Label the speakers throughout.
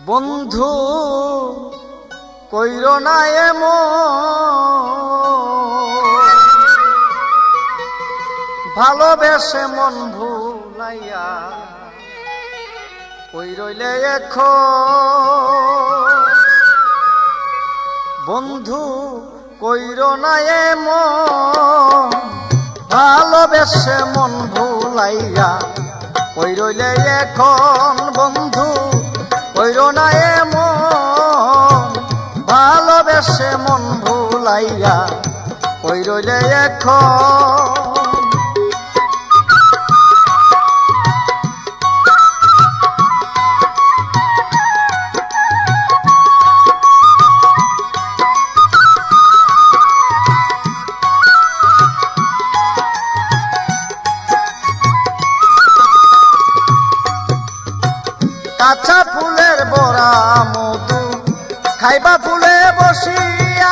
Speaker 1: বন্ধু কইর না এমন, ভালোবেসে মন ভুলাইয়া কই রইলে এখন। বন্ধু কইর না এমন, ভালোবেসে মন ভুলাইয়া কই রইলে এখন। বন্ধু কইর না এমন, ভালোবেসে মন ভুলাইয়া কই রইলে এখন। কাঁচা ফুলের বড়া মধু খাইবা ফুলে বসিয়া,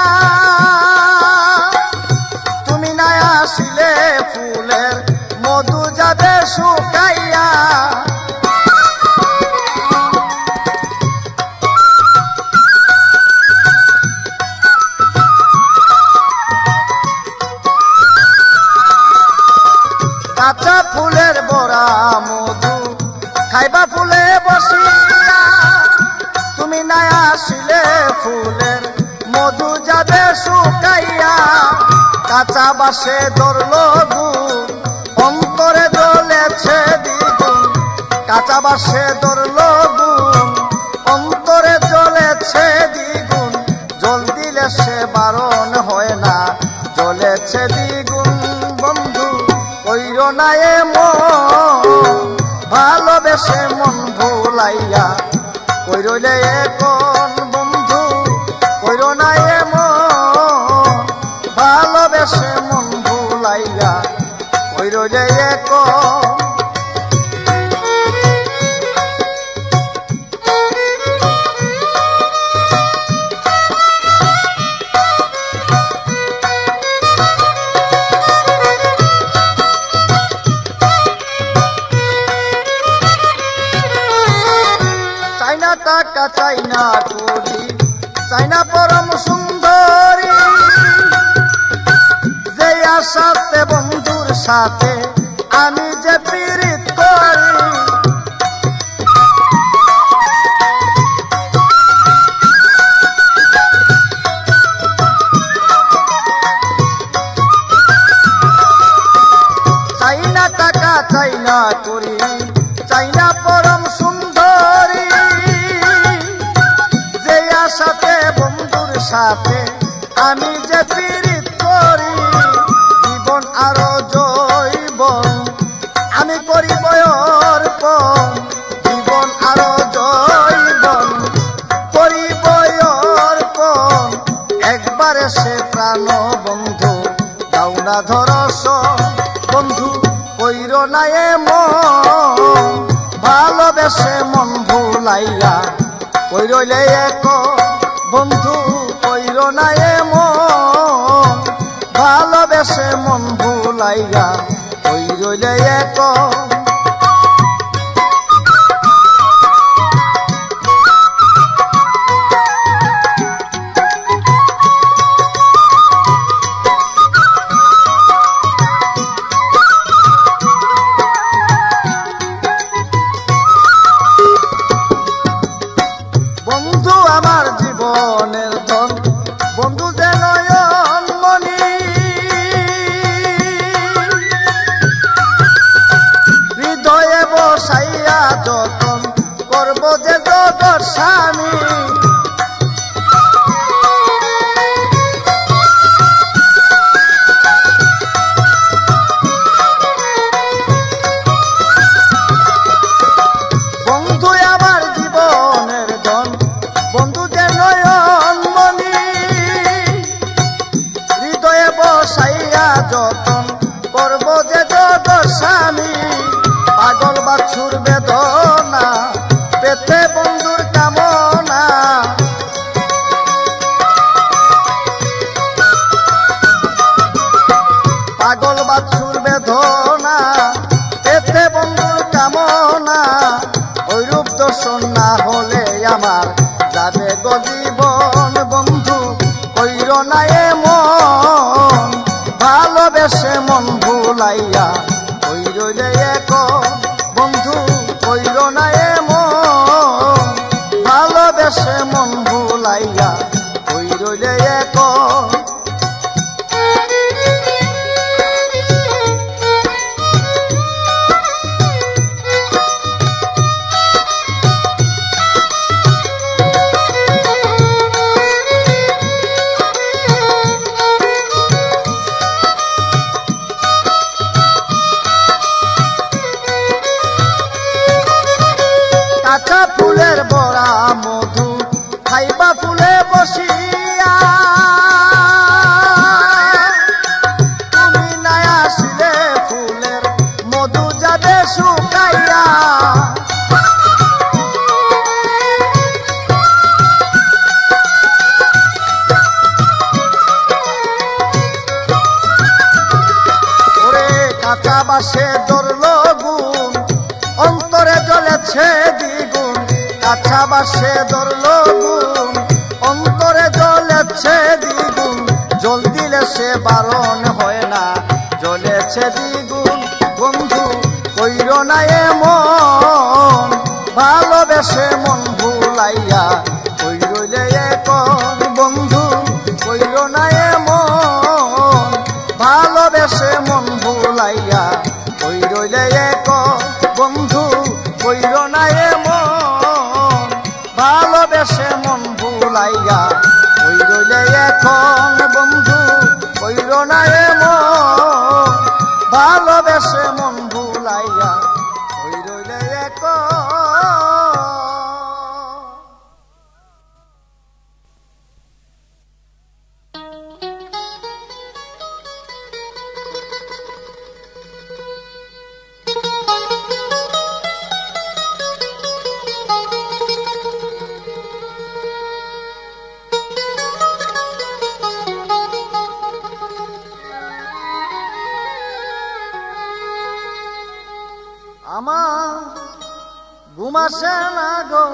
Speaker 1: তুমি না আসিলে ফুলের মধু যাবে শুকাইয়া। কাঁচা ফুলের বড়া মধু খাইবা ফুলে বসিয়া, তুমি না আসিলে ফুলের মধু যাবে শুকাইয়া। কাঁচা বাসে ধরল গুণ, অন্তরে জ্বলেছে দ্বিগুণ। কাঁচা বাসে ধরল গুণ, অন্তরে জ্বলেছে দ্বিগুণ। জল দিলে সে বারণ হয় না, জ্বলেছে দ্বিগুণ। বন্ধু কইর না এমন, ভালোবেসে মন ভুলাইয়া কই রইলে এখন। বন্ধু কইর না এমন, ভালোবেসে মন ভুলাইয়া কই রইলে এখন। টাকা চাই না করি, চাই না পরম সুন্দরী, যে আশাতে বন্ধুর সাথে আমি যে পীড়িত করি। চাই না টাকা চাই না করি, চাই না পরম সুন্দরী, সাথে বন্ধুর সাথে আমি যে পীড়িত করি। জীবন আরো জৈবন আমি করিব অর্পণ, জীবন আরো জৈবন করিব অর্পণ। একবারে সে প্রাণ বন্ধু দাও না ধরস। বন্ধু কইর না এমন, ভালোবেসে মন ভুলাইয়া কই রইলে এখন। বন্ধু কইর না এমন, ভালোবেসে মন ভুলাইয়া কই রইলে এখন। বন্ধু আমার জীবনের ধন, বন্ধু যে নয়ন মণি, হৃদয়ে বসাইয়া যতন করব যে জগৎ স্বামী। বন্ধু আমার জীবনের ধন, বন্ধু যে নয়ন মণি, হৃদয়ে বসাইয়া যতন করব যে জগৎ স্বামী। পাগল বাছুর বেদনা পেতে বন্ধুর কামনা, পাগল বাছুর বেদনা পেতে বন্ধুর কামনা। ঐরূপ দর্শন না হলে আমার যাবে গো জীবন বন্ধু কইর না এমন ভালোবেসে মন ভুলাইয়া ওই রইলে এক বন্ধু কইর না এমন ভালোবেসে মন ভুলাইয়া ওই রইলে এক কাঁচা ফুলের বড়া মধু খাইবা ফুলে বসিয়া তুমি না আসিলে ফুলের মধু যাবে শুকাইয়া ওরে কাঁচা বাসে ধরল গুণ অন্তরে জ্বলেছে দ্বিগুণ কাঁচা বাসে ধরল গুণ অন্তরে জ্বলেছে দ্বিগুণ জল দিলে সে বারণ হয় না জ্বলেছে দ্বিগুণ বন্ধু কইর না এমন ভালোবেসে মন ভুলাইয়া কই রইলে এক বন্ধু কইর না এমন ভালোবেসে মন ভুলাইয়া কই রইলে এক বন্ধু কইর না এমন ভালোবেসে মন ভুলাইয়া কই রইলে এখন বন্ধু কইর না এমন ভালোবেসে মন ভুলাইয়া কই রইলে এখন আমার ঘুম আসে না গো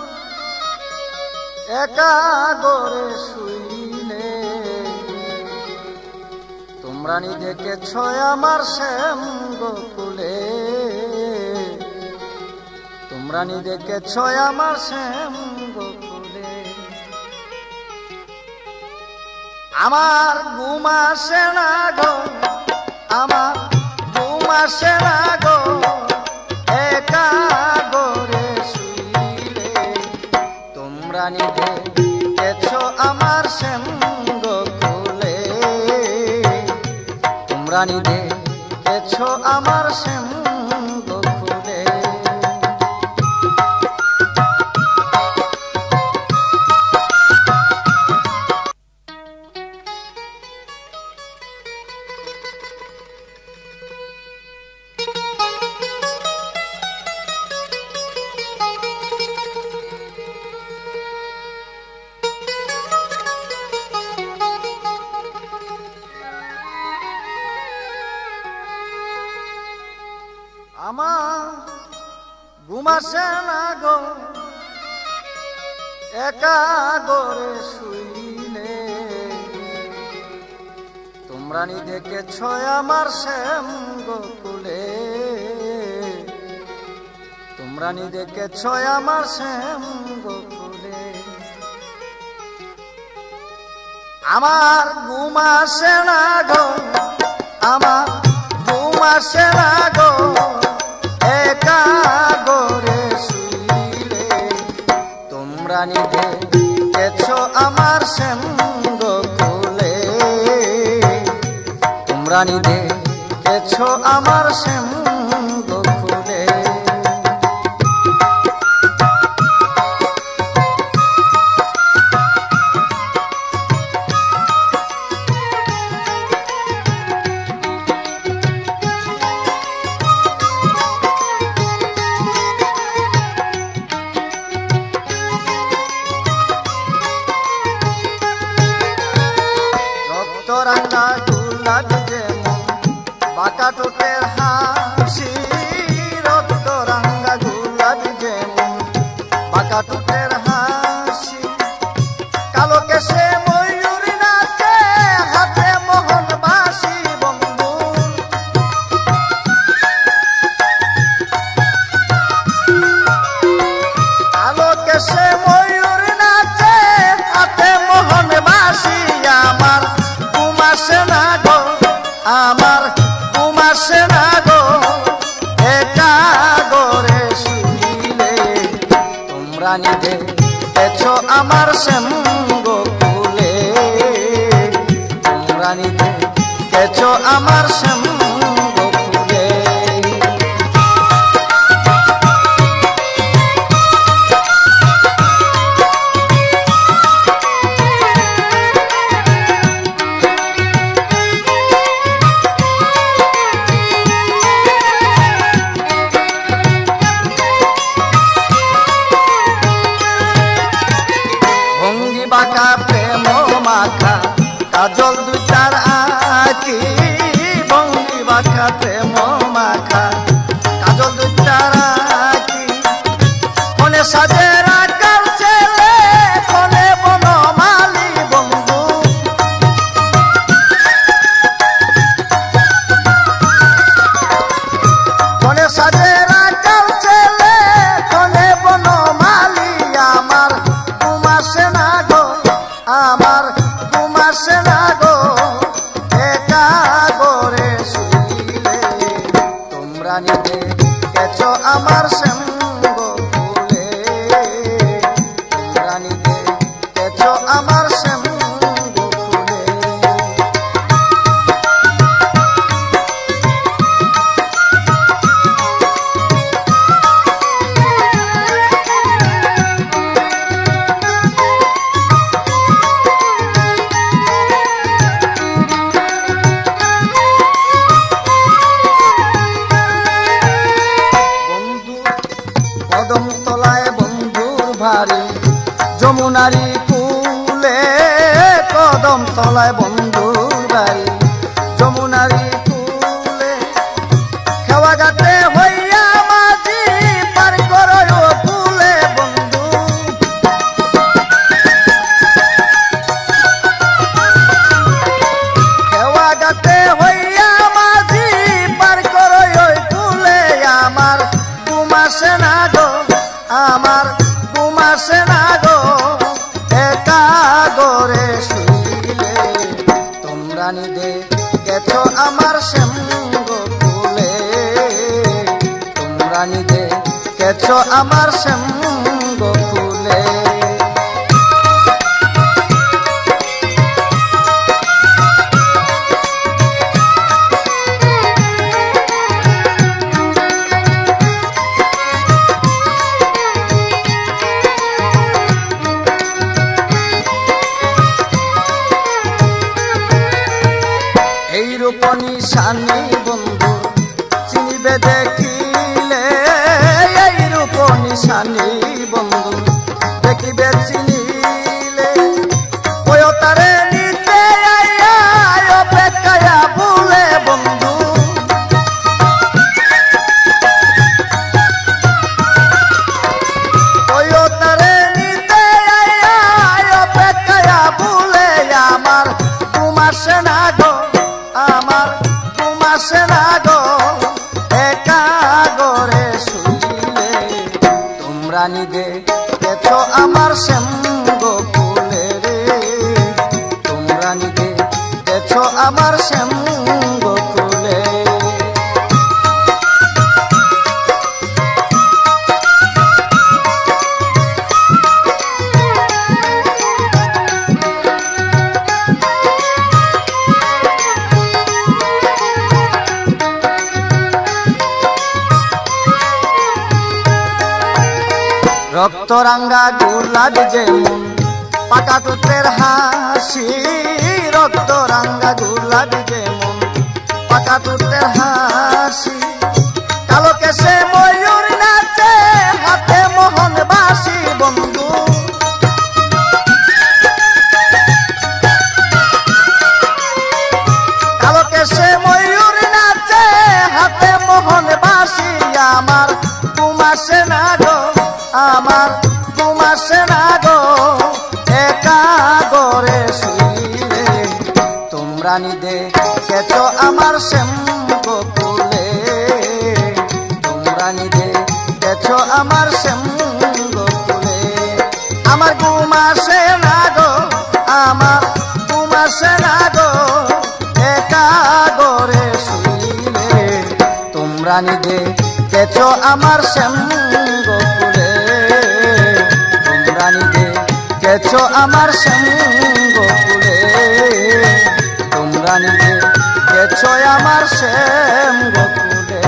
Speaker 1: একা করে শুইলে তোমরা নি দেখেছ আমার শ্যাম গোকুলে তোমরা নি দেখেছ আমার শ্যাম গোকুলে আমার ঘুম আসে না গো আমার ঘুম আসে না গো একা করে শুইলে তোমরা নি দেখেছ আমার শ্যাম গোকুলে তোমরা নি দেখেছ আমার শ্যাম গোকুলে আমার ঘুম আসে না গো একা করে শুইলে তোমরা নি দেখেছ আমার শ্যাম গোকুলে তোমরা নি দেখেছ আমার শ্যাম গোকুলে আমার ঘুম আসে না গো আমার ঘুম আসে না গো একা করে শুইলে তোমরা নি দেখেছ আমার শ্যাম গোকুলে তোমরা নি দেখেছ আমার শ্যাম গোকুলে রক্তরাঙ্গা গোলাপি যেমন বাঁকা ঠোঁটের হাসি রক্তরাঙ্গা গোলাপি যেমন বাঁকা ঠোঁটের হাসি নিদে কেছো আমার শ্যামগ ফুলে তোমরা নিদে কেছো আমার শ্যামগ ফুলে বাঁকা প্রেম মাখা কাজল দুইটার আঁকি ভঙ্গি বাঁকা প্রেম মাখা কাজল দুইটার আঁকি কোনে সাজে রাখার ছেলে কোনে বনমালী বন্ধু কোনে সাজে রাখার ছেলে কোনে বনমালী আমার ঘুমাসে না আমার ঘুমাসে না গো একা করে শুইলে তোমরা নিদে কেছো আমার শ্যামগ ফুলে তোমরা নিদে কেছো আমার শ্যামগ ফুলে কদম তলায় বন্ধুর ভারী যমুনারি কুলে কদম তলায় বন্ধুর বাড়ি যমুনারি কুলে খেওয়া গাতে হইয়া মাঝি পার করো কুলে বন্ধু খেওয়া গাতে হইয়া মাঝি পার করো কুলে আমার ঘুমাসে না গো আমার ঘুমাসে না গো একা করে শুইলে তোমরা নিদে কেছো আমার শ্যামগ ফুলে তোমরা নিদে কেছো আমার শ্যামগ ফুলে এই রূপ নিশানি বন্ধু চিনিবে দেখিলে এই রূপ নিশানি বন্ধু দেখিবে চিনিলে ওই তারে নিতে অপেক্ষায়া ভুলে বন্ধু ওই তারে নিতে অপেক্ষায়া ভুলে আমার ঘুমাসে না গো আমার ঘুমাসে না গো একা করে শুইলে তোমরা নিদে কেছো আমার শ্যামগ ফুলে রে তোমরা নিদে কেছো আমার শ্যামগ ফুলে রক্তরাঙ্গা গোলাপি যেমন পাকা টুটের হাসি রক্তরাঙ্গা গোলাপি যেমন পাকা টুটের হাসি কালো কেশে ময়ূর নাচে হাতে মোহন বাসি বন্ধু কালো কেশে ময়ূর নাচে হাতে মোহন বাসি আমার ঘুমাসে না গো আমার ঘুমাসে না গো একা করে শুইলে তোমরা নিদে কেছো আমার শ্যামগ ফুলে তোমরা নিদে কেছো আমার শ্যামগ ফুলে আমার ঘুমাসে না গো আমার ঘুমাসে না গো একা করে শুইলে তোমরা নিদে কেছো আমার শ্যামগ ফুলে গেছো আমার সঙ্গ কুলে, তোমরা নিজে গেছো আমার সঙ্গ কুলে।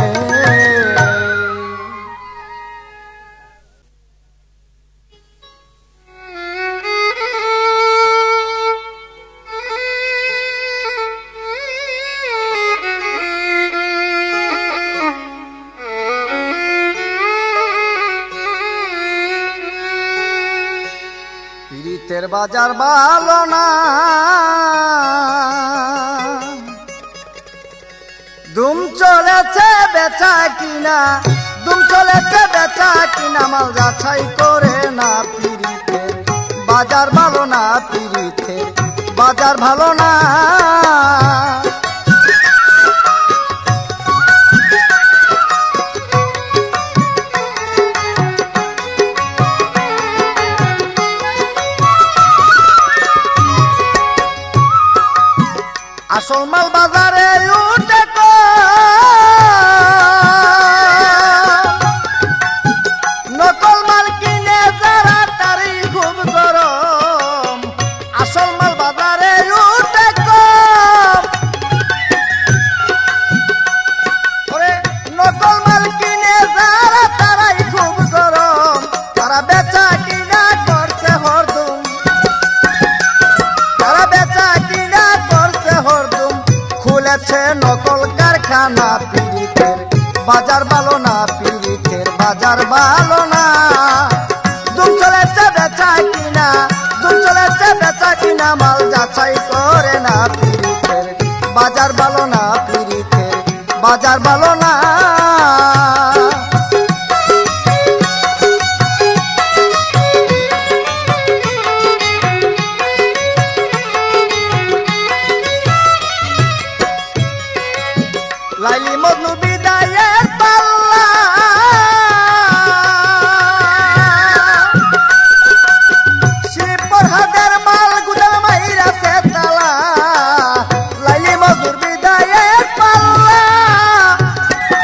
Speaker 1: পীড়িতের বাজার ভালো না, দুম চলেছে বেচা কিনা, দুম চলেছে বেচা কিনা, মাল যাচাই করে না। পীড়িতের বাজার ভালো না, পীড়িতের বাজার ভালো না। আসল মাল বাজারে উঠে নকল মাল কিনে যারা তারই খুব গরম। আসল মাল বাজারে উঠে নকল মাল কিনে যারা তারাই খুব গরম। তারা বেচা কিনা করছে হরদম, তারা বেচা কিনা করছে হরদম। খুলেছে নকল কারখানা, পীড়িতের বাজার ভালো না, পীড়িতের বাজার ভালো না। দুম চলেছে বেচা কিনা, দুম চলেছে বেচা কিনা, মাল যাচাই করে না। পীড়িতের বাজার ভালো না, পীড়িতের বাজার ভালো না। লাইলি মজনু বিদায়ের পাল্লা, শিবপুর হাজার মাল গুদাম মাইরাছে তালা। লাইলি মজনুর বিদায়ের পাল্লা,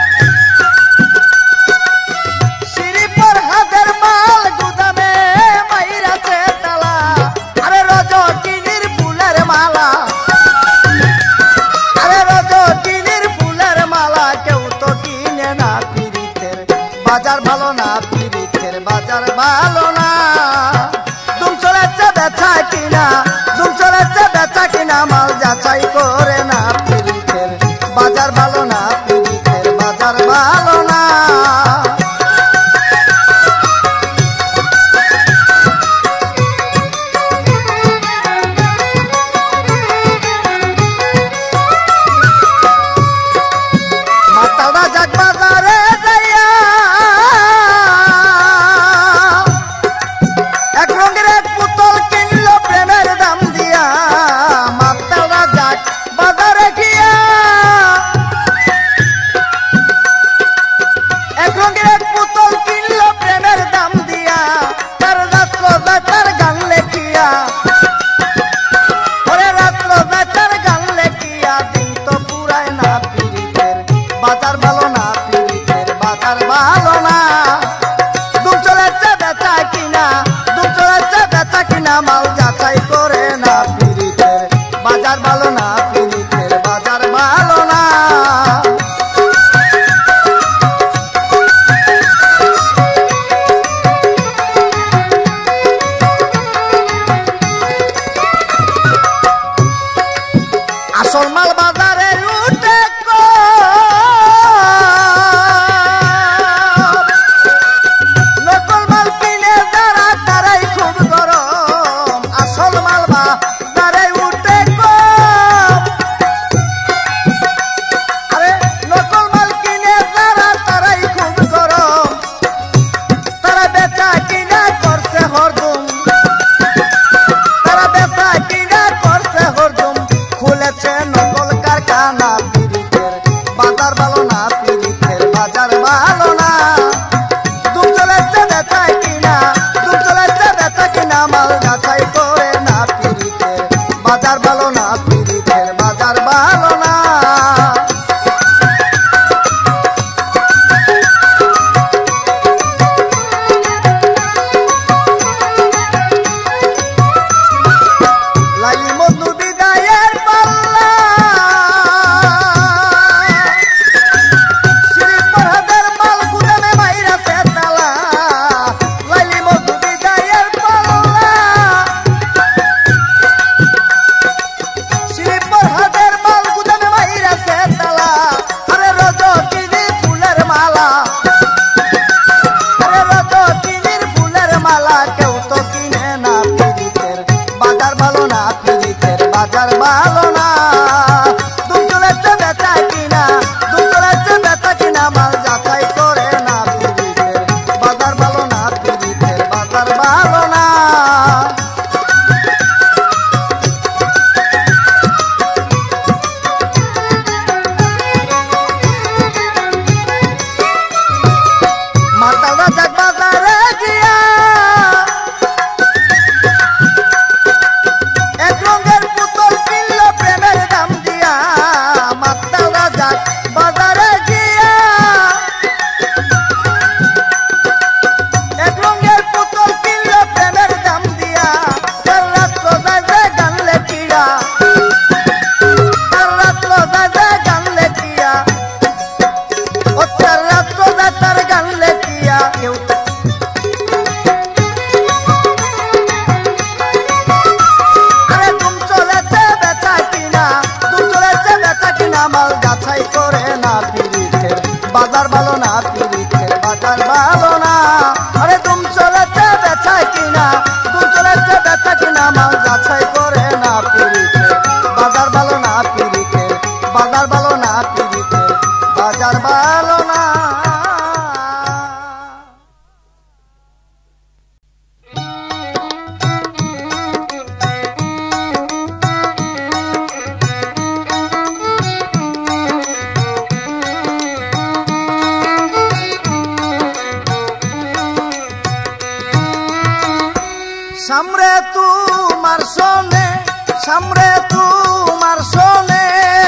Speaker 1: সামরে তোমার শোনে, সামরে তোমার শোনে,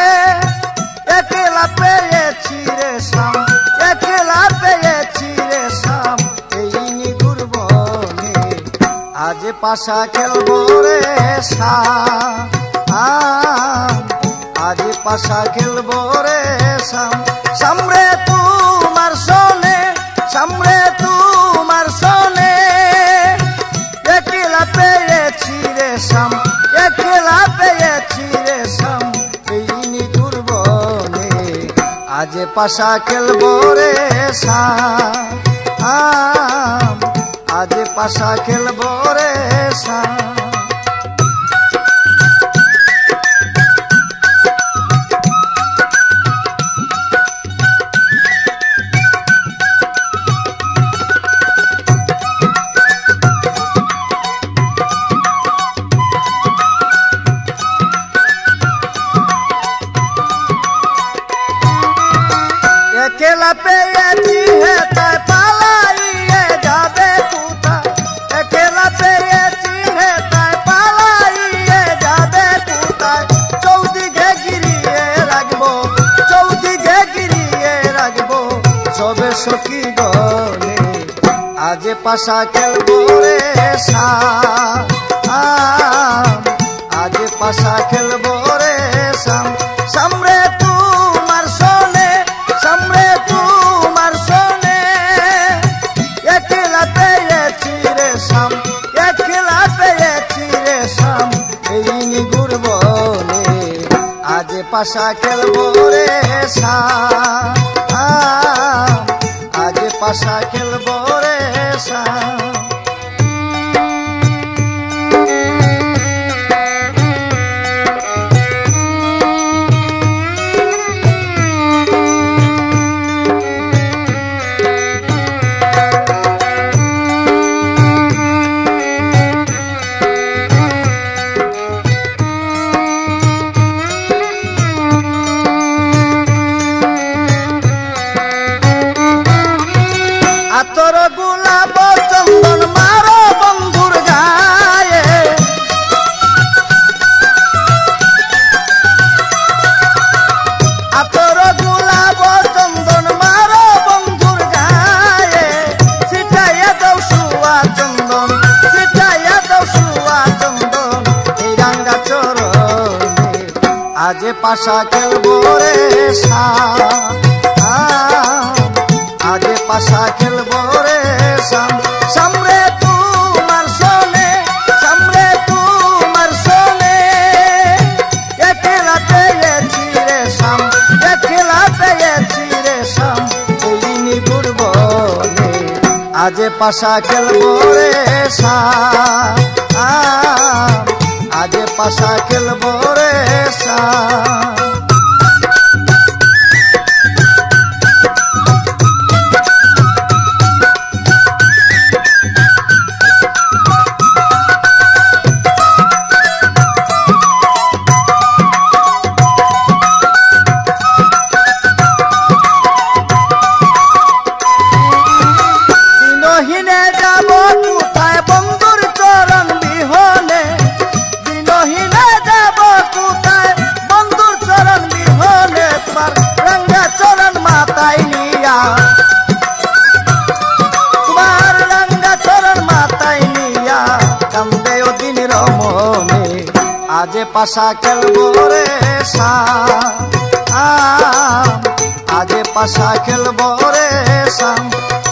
Speaker 1: একলা পেয়েছি রে শাম, একলা পেয়েছি রে শাম, এই নিগুর বনে আজ পাশা খেলবো রে শাম, আজ পাশা খেলবো রে শাম। সামরে তোমার শোনে, সামরে তোমার শোনে, একলা পেয়েছি রে শাম, একলা পেয়েছি রে শাম, এই নিগুর বনে আজ পাশা খেলবো রে শাম, আজ পাশা খেলবো রে শাম। একলা পেয়েছি হে তাই পালাইয়ে যাবে কোথায়, একলা পেয়েছি হে তাই পালাইয়ে যাবে কোথায়, চৌদিকে গিরিয়ে রাখবো, চৌদিকে গিরিয়ে রাখবো সবে সখী গলে আজ পাশা খেলবো রে শাম, আজ পাশা খেলবো রে শাম। সামরে তোমার শোনে, সামরে তোমার শোনে, একলা পেয়েছি রে শাম, একলা পেয়েছি রে শাম, এই নিগুর বনে আজ পাশা খেলবো রে শাম, আজ পাশা খেলবো রে শাম। আতর গোলাপ চন্দন মারো বন্ধুর গায়ে, আতর গোলাপ চন্দন মারো বন্ধুর গায়ে, ছিটাইয়া দাও সুয়া চন্দন, ছিটাইয়া দাও সুয়া চন্দন এই রাঙ্গা চরণে আজ পাশা খেলবো রে শাম, আজ পাশা খেলবো রে শাম। সামরে তোমার শোনে, সামরে তোমার শোনে, একলা পেয়েছি রে শাম, একলা পেয়েছি রে শাম, এই নিগুর বনে আজ পাশা খেলবো রে শাম, আজ পাশা খেলবো রে শাম। দিনহীনে যাব কোথায় বন্ধুর চরণ বিহনে, দিনহীনে যাব কোথায় বন্ধুর চরণ বিহনে, তোমার রঙ্গা চরণ মাথায় নিয়া, তোমার রঙ্গা চরণ মাথায় নিয়া কান্দে ও দিন রমনে আজ পাশা খেলবো রে শাম, আজ পাশা খেলবো রে শাম।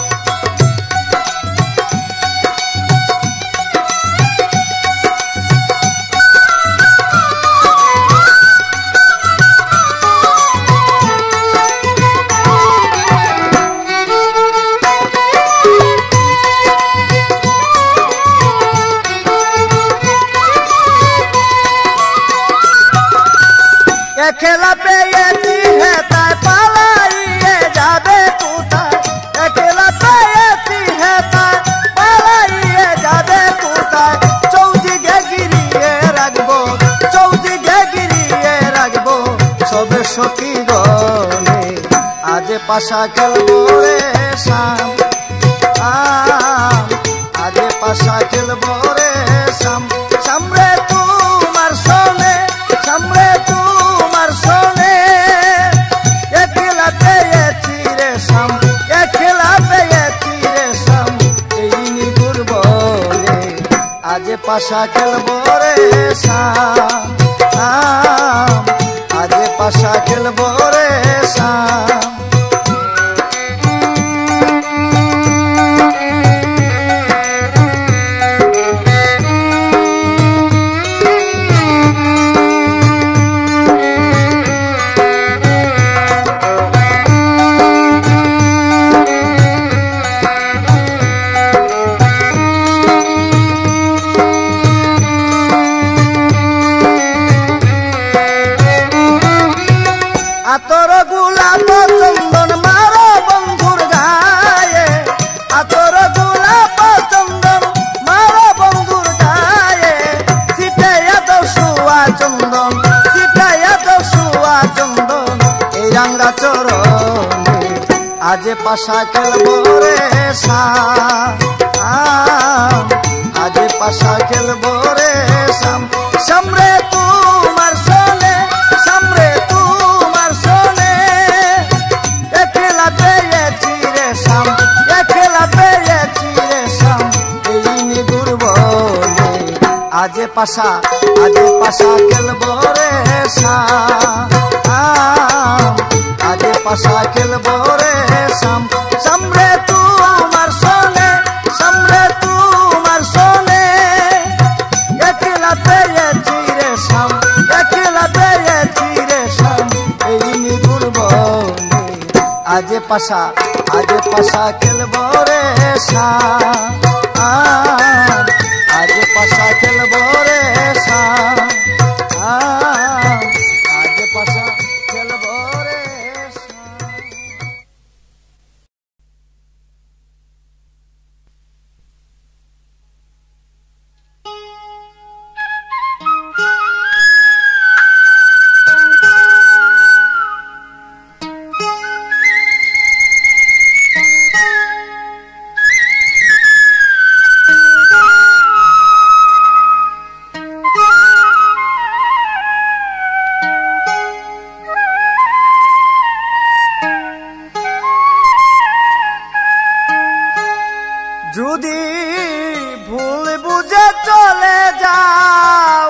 Speaker 1: একলা পেয়েছি হে তাই পালাইয়ে যাবে কোথায়, একলা পেয়েছি হে তাই পালাইয়ে যাবে কোথায়, চৌদিকে গিরিয়ে রাখবো, চৌদিকে গিরিয়ে রাখবো সবে সখী গলে আজ পাশা খেলবো রে শাম, আজ পাশা খেলবো রে শাম সামরে তোমার শোনে সামরে তোমার শোনে একলা পেয়েছি রে শাম একলা পেয়েছি রে শাম এই নিগুর বলে আজ পাশা খেলবো রে শাম আজ পাশা খেলবো রে শাম আতর গোলাপ চন্দন মারো বন্ধুর গায়ে আতর গোলাপ চন্দন মারো বন্ধুর গায়ে সিটাইয়া দাও সুয়া চন্দন সিটাইয়া দাও সুয়া চন্দন এই রাঙ্গা চরণে আজ পাশা খেলবো রে শাম আজ পাশা খেলবো রে শাম সামরে তোমার শোনে সামরে তোমার শোনে একলা পেয়েছি রে শাম একলা পেয়েছি রে শাম এই নিগুর বলে আজ পাশা খেলবো রে শাম আজ পাশা খেলবো রে শাম সামরে তোমার শোনে সামরে তোমার শোনে একলা পেয়েছি রে শাম একলা পেয়েছি রে শাম এই নিগুর বলে আজ পাশা খেলবো রে শাম আজ পাশা খেলবো রে শাম আজ পাশা খেলবো রে শাম যদি ভুল বুঝে চলে যাও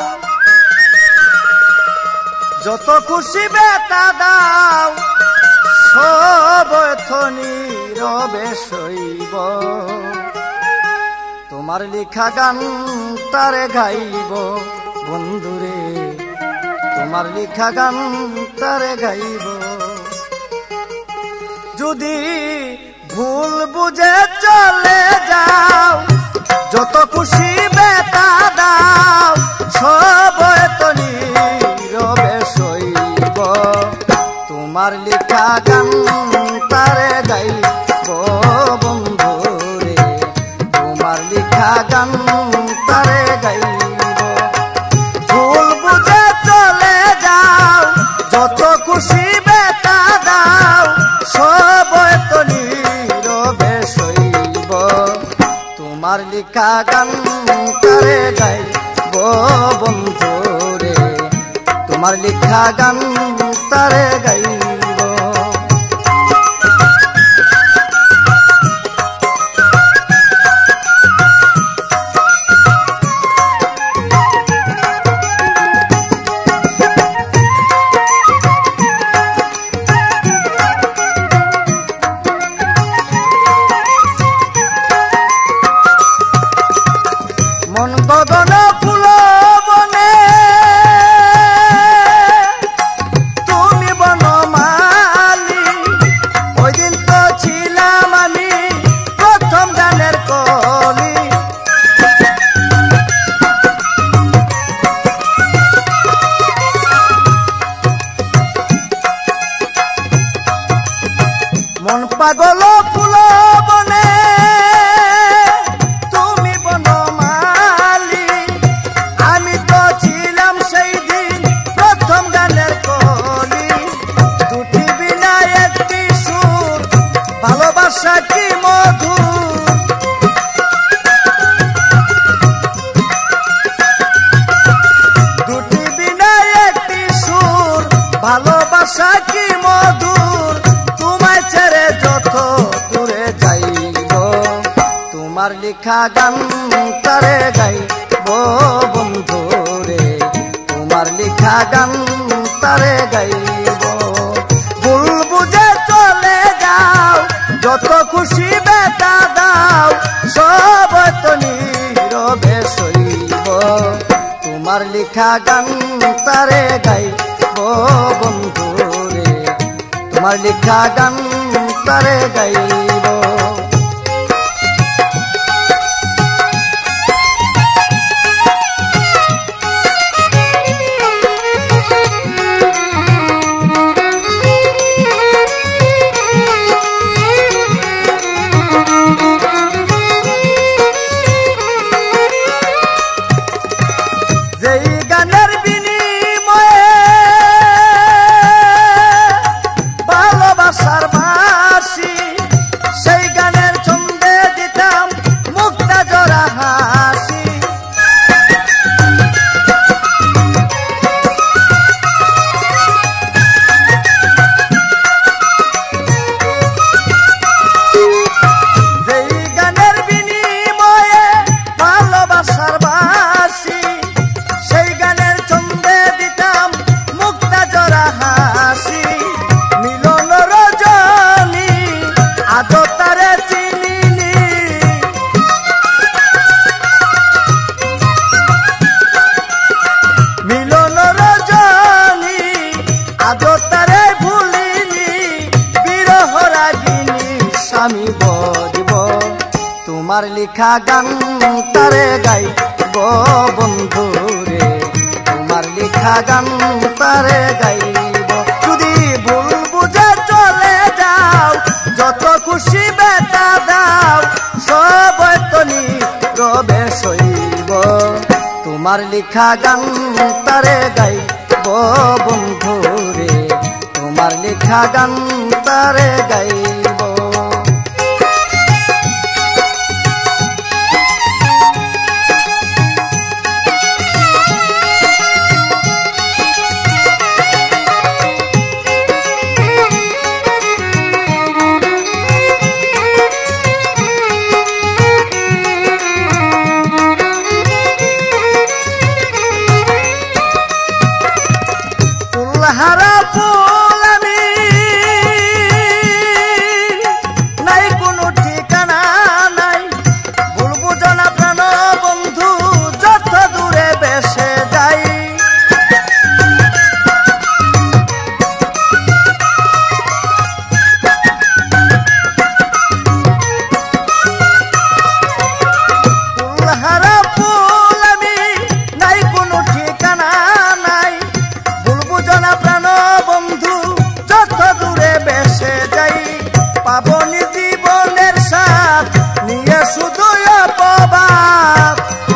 Speaker 1: যত খুশি বেতা দাও সব নীরবে সইব তোমার লেখা গান তারে গাইব বন্ধুরে তোমার লেখা গান তারে গাইব যদি ভুল বুঝে চলে যাও যত খুশি বেতা দাও সব নীরবে সইব তোমার লেখা গান তারে গাইব বন্ধুরে তোমার লেখা গান তারে গাইব ভুল বুঝে চলে যাও যত খুশি বেতা দাও সব নীরবে সইব তোমার লেখা গান তারে গাইব বন্ধুরে তোমার লেখা গান তারে গাইব মন গগন ফুল বনে তুমি বনমালী ওই দিন তো ছিলাম আমি প্রথম গানের কলি মন পাগল ফুল বনে তুমি বনমালী লিখা গান তারে গাইব বন্ধু রে, তোমার লিখা গান তারে গাইব। ভুল বুঝে চলে যাও, যত খুশি বেটা দাও, সব তো নীরবে সইব। তোমার লিখা গান তারে গাইব বন্ধু রে, তোমার লিখা গান তারে গাইব। যেই গানের বিনিময়ে ভালোবাসার বাসি, সেই গানের ছন্দে দিতাম মুক্তা জোড়া হাসি। যেই গানের বিনিময়ে ভালোবাসার বাসি, সেই গানের ছন্দে দিতাম মুক্তা জোড়া হাসি। মিলন রজনী আজো তারে চিনিনি, মিলন রজনী আজো তারে ভুলিনি, বিরহ রাগিনী স্বামী বলিব। তোমার লিখা গান তারে গাইব বন্ধু রে, তোমার লিখা গান তারে গাইব। যদি ভুল বুঝে চলে যাও, যত খুশি বেটা দাও, সব তো নীরবে সইব। তোমার লিখা গান তারে গাইব বন্ধু রে, তোমার লিখা গান তারে গাইব। ফুলহারা ফুল আমি, নাই কোনো ঠিকানা নাই, ভুল বুঝো না প্রাণ বন্ধু, যত দূরে বেসে যাই। ফুলহারা ফুল আমি, নাই কোনো ঠিকানা নাই, ভুল বুঝো না প্রাণ বন্ধু, যত দূরে বেসে যাই। পাবনি জীবনের সাথ নিয়ে শুধু অপবাদ,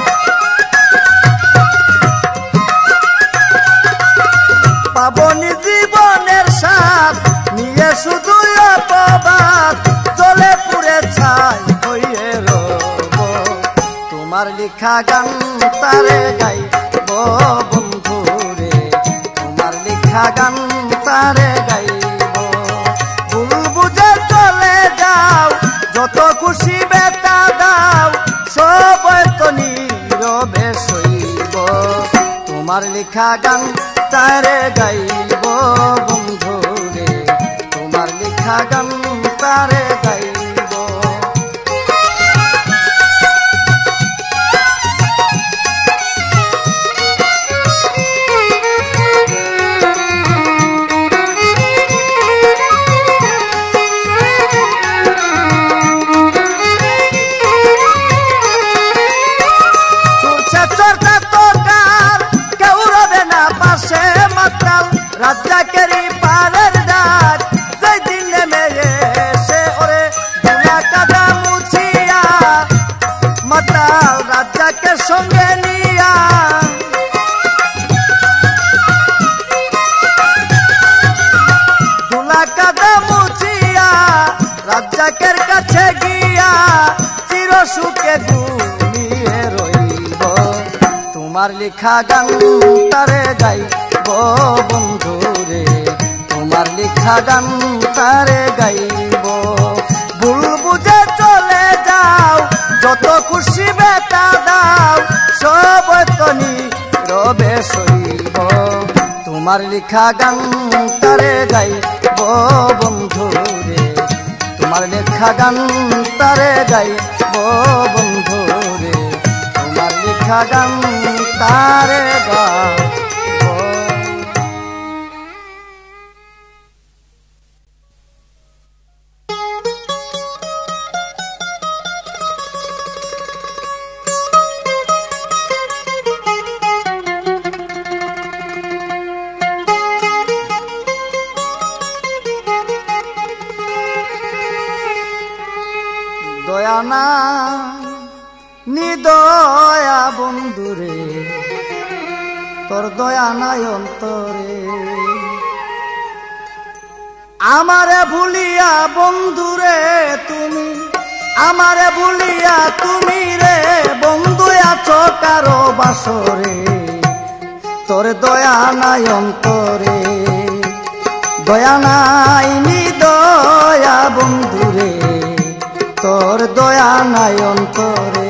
Speaker 1: পাবনি জীবনের সাথ নিয়ে শুধু অপবাদ, জলে পুড়ে ছাই হইয়ে রব। তোমার লিখা গান তারে গাইব বন্ধু রে, তোমার লিখা গান তারে গাইব। ভুল বুঝে চলে যাও, যত খুশি বেটা দাও, সব তো নীরবে সইব। তোমার লিখা গান তারে গাইব বন্ধু রে, তোমার লিখা গান তারে গাইব। চর্চা তো কার, কেউ রবে না পাশে মাতাল, রাজ্জাকেরই পারের ডাক যেই দিন নেমে এসে ওরে দুলা কাদা মুছিয়া, মাতাল রাজ্জাকের সঙ্গে নিয়া। দুলা কাদা মুছিয়া রাজ্জাকের কাছে গিয়া, চির সুখে ঘুমিয়ে রইব। তোমার লিখা গান তারে গাইব বন্ধু রে, তোমার লিখা গান তারে গাইব। ভুল বুঝে চলে যাও, যত খুশি বেতা দাও সব তনি রবে সইব তোমার লিখা গান তারে গাইব বন্ধু রে তোমার লেখা গান তারে গাইব বন্ধু রে তোমার লেখা গান তারে গাইব দয়ানা নিদয়া বন্ধুরে তোর দয়া নাই অন্তরে আমারে ভুলিয়া বন্ধুরে তুমি আমারে ভুলিয়া তুমি রে বন্ধু আছো কারো বাসরে তোর দয়া নাই অন্তরে দয়া নাই নিদয়া বন্ধুরে তোর দয়া নাই অন্তরে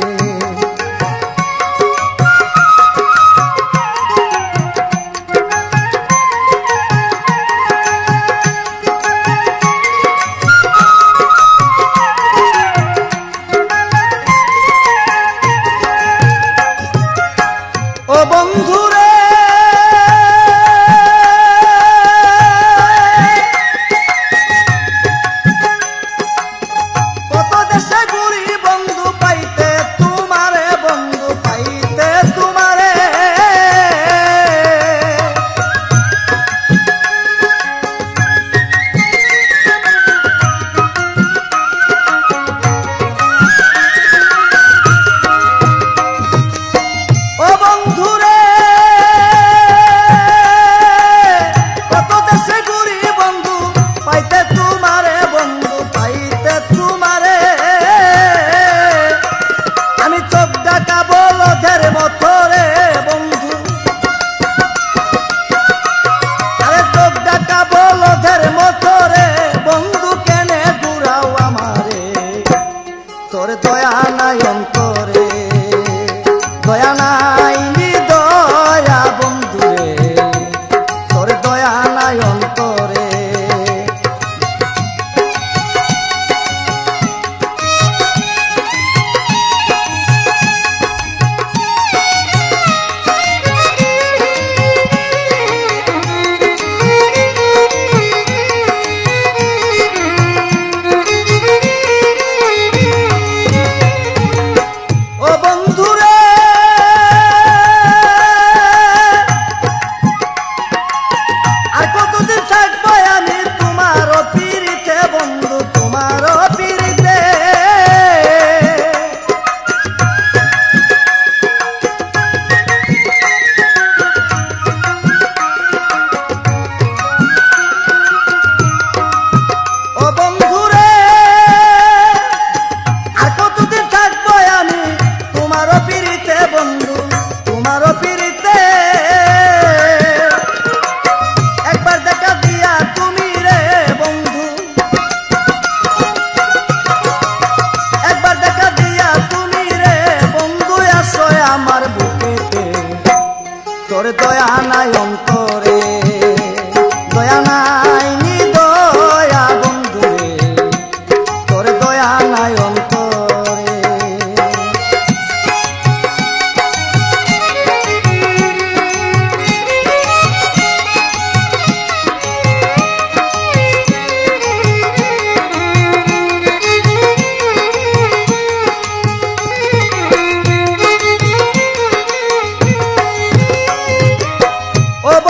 Speaker 1: ও বন্ধুরে ও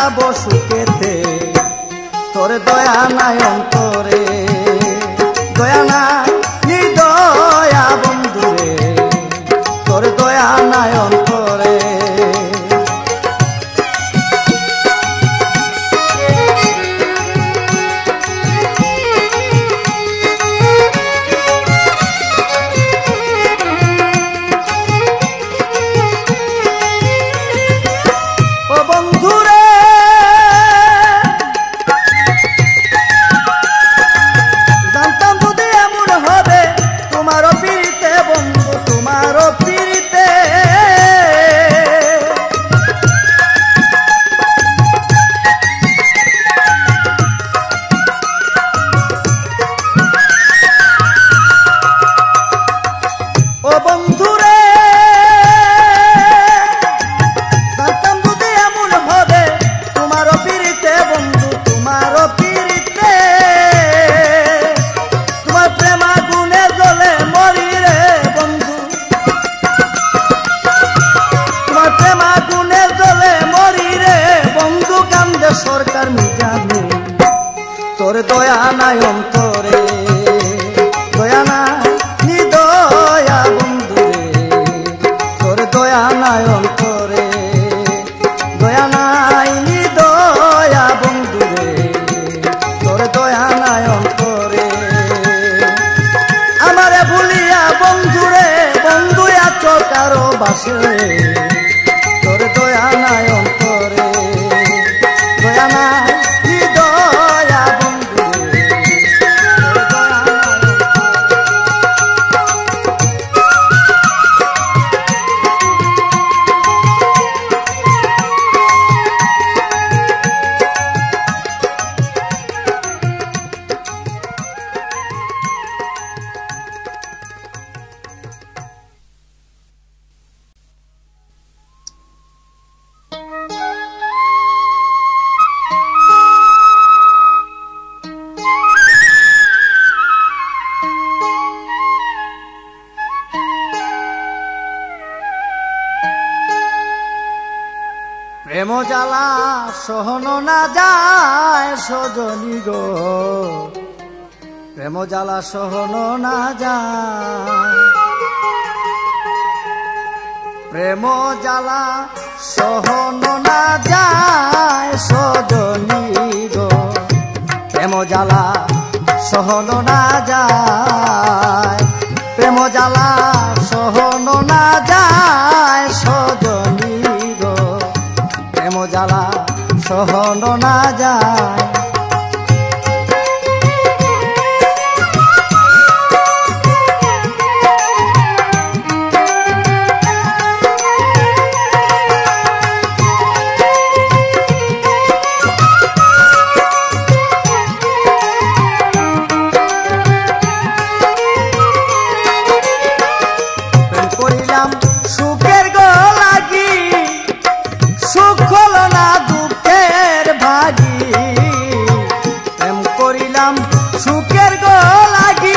Speaker 1: যাব সুখেতে, তোর দয়া নাই অন্তরে, দয়া নাই নিদয়া বন্ধুরে, তোর দয়া নাই অন্তরে। সরকার মিজানে, তোর দয়া নাই অন্তরে, দয়া নাই নিদয়া বন্ধুরে, তোর দয়া নাই অন্তরে, দয়া নাই নিদয়া বন্ধুরে, তোর দয়া নাই অন্তরে। আমারে ভুলিয়া বন্ধুরে, বন্ধু আছো কারো বাসে, তোর দয়া নাই অন্তরে, দয়া নাই নিদয়া বন্ধুরে, তোর দয়া নাই প্রেম জ্বালা সহন না যায় সজনী গো, প্রেম জ্বালা সহন না যায়, প্রেম জ্বালা সহন না যায় সজনী গো, প্রেম জ্বালা সহন না যায়, প্রেম জ্বালা সহন না যায় সজনী গো, প্রেম জ্বালা সহন না যায়। প্রেম করিলাম সুখের গো লাগি, সুখ হলো না দুঃখের ভাগি, প্রেম করিলাম সুখের গো লাগি,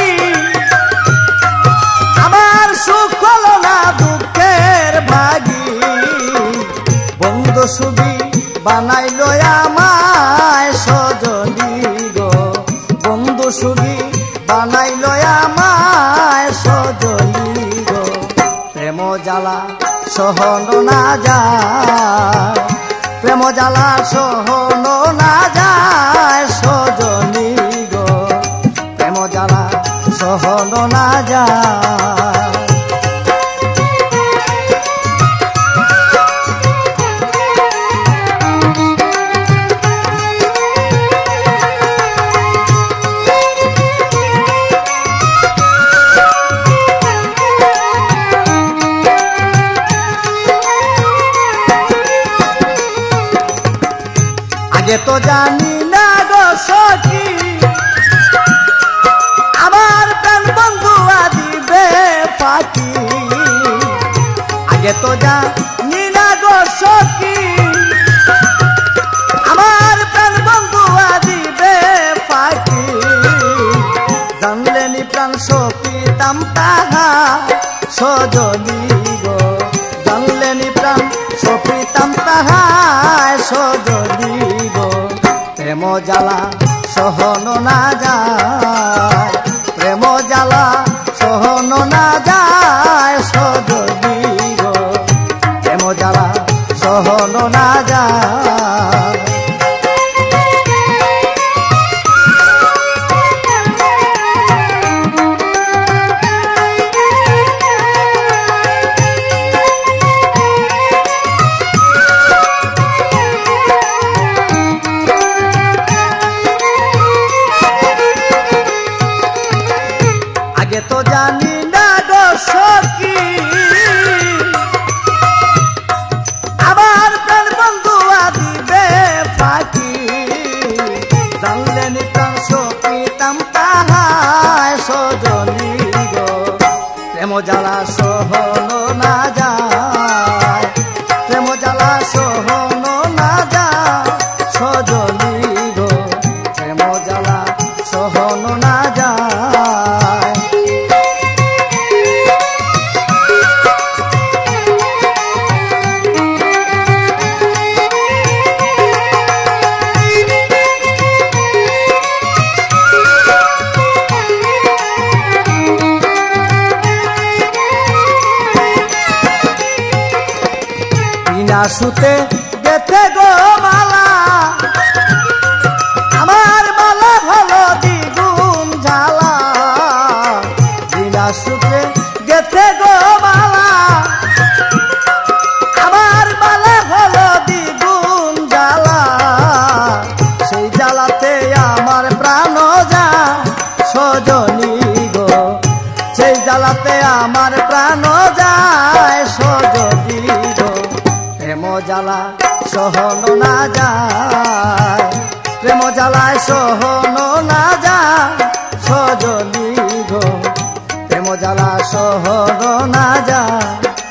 Speaker 1: আমার সুখ হলো না দুঃখের ভাগি, বন্ধু সুখী বানাইল আমায় সজনী গো, বন্ধু সুখী বানাইল আমায় সজনী গো, প্রেম জ্বালা সহন না যায়, প্রেম জ্বালা সহন না যায় সজনী গো, প্রেম জ্বালা সহন না যায়। আগে তো জানি না গো সখী, আমার প্রাণ বন্ধু দিবে ফাঁকি, আগে তো জানি না গো সখী, আমার প্রাণ বন্ধু দিবে ফাঁকি, জানলেনি প্রাণ সপিতাম তাহা সজনী গো, জানলেনি প্রাণ সপিতাম তাহা সজনী জ্বালা সহনো না যায়, প্রেম জ্বালা সহনো না যায় সজনী গো, প্রেম জ্বালা সহনো না যায়। আগে তো জানি না গো সখী, আবার প্রাণ বন্ধু দিবে ফাঁকি, জানলে নিতাম সপিতাম তাহায় সজনী গো, প্রেম জ্বালা সহনো না যায়, প্রেম জ্বালা সহনো না যায় সজনী গো, প্রেম জ্বালা সহনো না যায়। বিনা সুতে গেথে গো মালা, আমার মালা হলো দ্বিগুণ ঝালা, বিনা সুতে গেথে গো মালা, আমার মালা হলো দ্বিগুণ ঝালা, সেই জ্বালাতে আমার প্রাণ যায় সজনী গো, সেই জ্বালাতে আমার প্রাণ যায় সজনী গো, প্রেম জ্বালা সহনো না যায়, প্রেম জ্বালায় সহনো না যায় সজনী গো, প্রেম জ্বালা সহনো না যায়।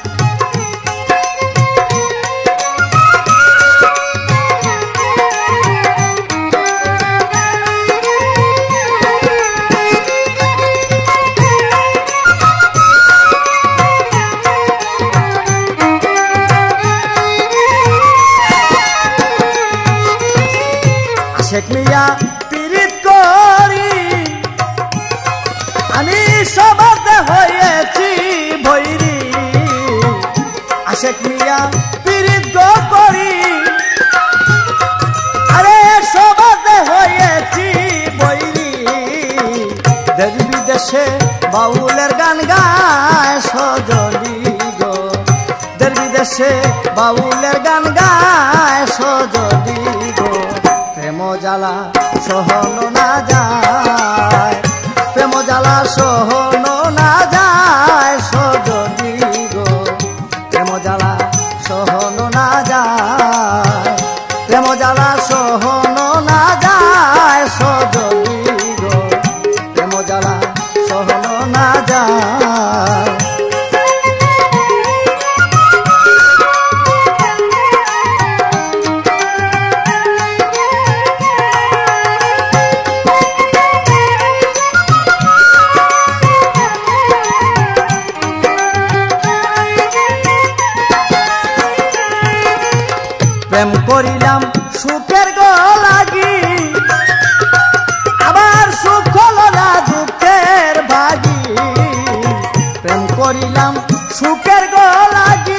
Speaker 1: শেখ মিয়া পীড়িত করি আমি সবাতে হয়েছি ভৈরি, আশেক মিয়া পীড়িত করি আরে সবাতে হয়েছি বৈরি, দেশ বিদেশে বাউলের গান গায় সজনী গো, দেশ বিদেশে বাউলের গান গায় সজনী গো, প্রেম জ্বালা সহনো না যায়, প্রেম জ্বালা সহনো না যায় সজনী গো, প্রেম জ্বালা সহনো না যায়, প্রেম জ্বালা সহনো না যায় সজনী গো, প্রেম জ্বালা সহনো না যায়। প্রেম করিলাম সুখের গো লাগি, আবার সুখ হলো না দুঃখের ভাগি, প্রেম করিলাম সুখের গো লাগি,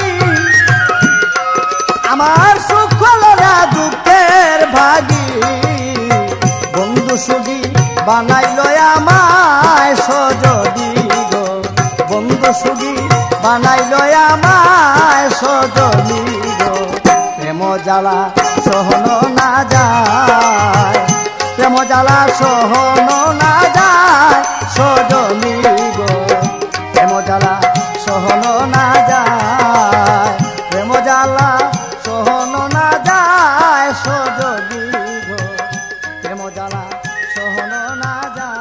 Speaker 1: আমার সুখ হলো না দুঃখের ভাগি, বন্ধু সুখী বানাইল আমায় সজনী গো, বন্ধু সুখী বানাইল আমায় সজনী গো, প্রেম জ্বালা সহনো না যায়, প্রেম জ্বালা সহনো না যায় সজনী গো, প্রেম জ্বালা সহনো না যায়, প্রেম জ্বালা সহনো না যায় সজনী গো, প্রেম জ্বালা সহনো না যায়।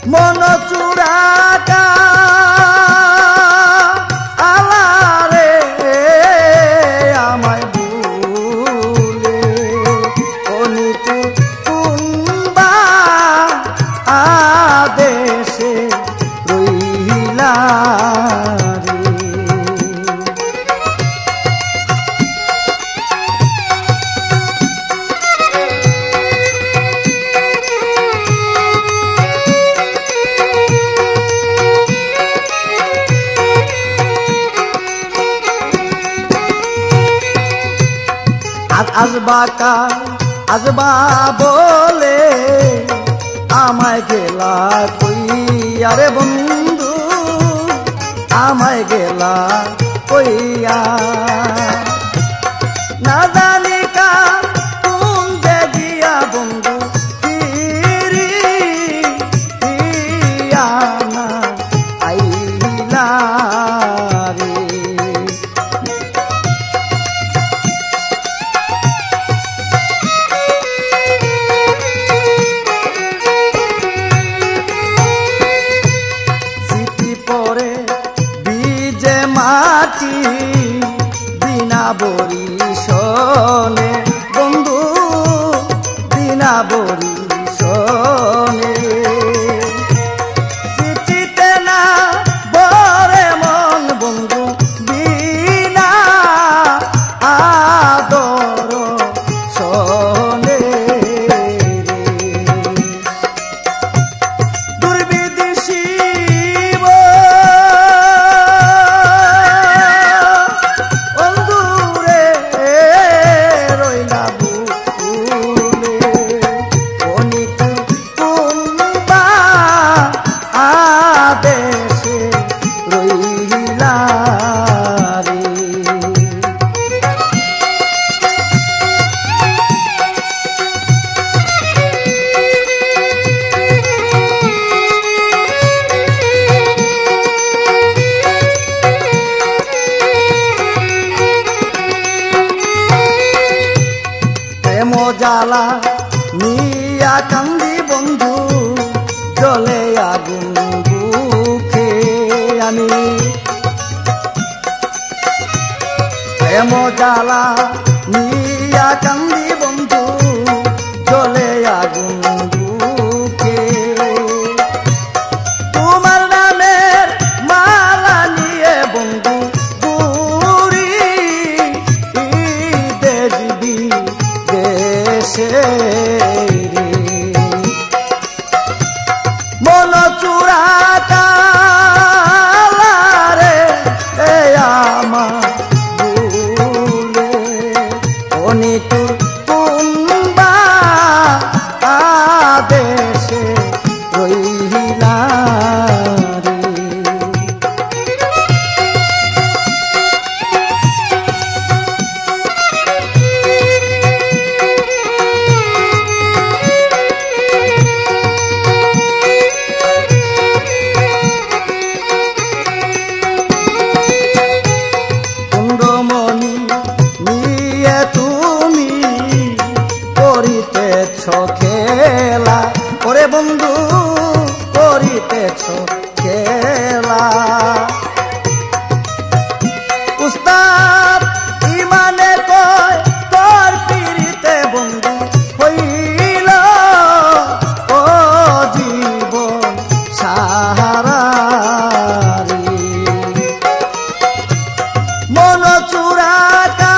Speaker 1: মন চূড়াকা আলারে আমায় ভুলে অনিতু কুম্বা আদেশে রইলা আজবা বলে আমায় গেলা কইয়া রে বন্ধু আমায় গেলা কইয়া না জানি কা কোন যে গিয়া বন্ধু ফিরিয়া না আইলা রে মাটি বিনা বরিশনে বন্ধু বিনা বরিশনে চিঠিতে না বরে মন বন্ধু বিনা আদর সনে দুর্বিদিশি জ্বালা নিয়া কান্দি বন্ধু জলে আগুন বুকে আমি প্রেম জ্বালা নিয়া কান্দি বন্ধু জলে আগুন বুকে তোমার নামের মালা নিয়ে বন্ধু বুড়ি দেবী মন চূড়াকা রে আমার ভুলে অনিতু কুম্বা আদেশে রইলা খেলা ওরে বন্ধু করিতেছ খেলা উস্তাদ ইমানে কয় তোর পিরিতে বন্ধু হইল ও জীবন সাহারা মন চূড়াকা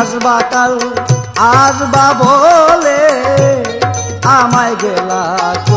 Speaker 1: আসবা বলে আমায় গেলা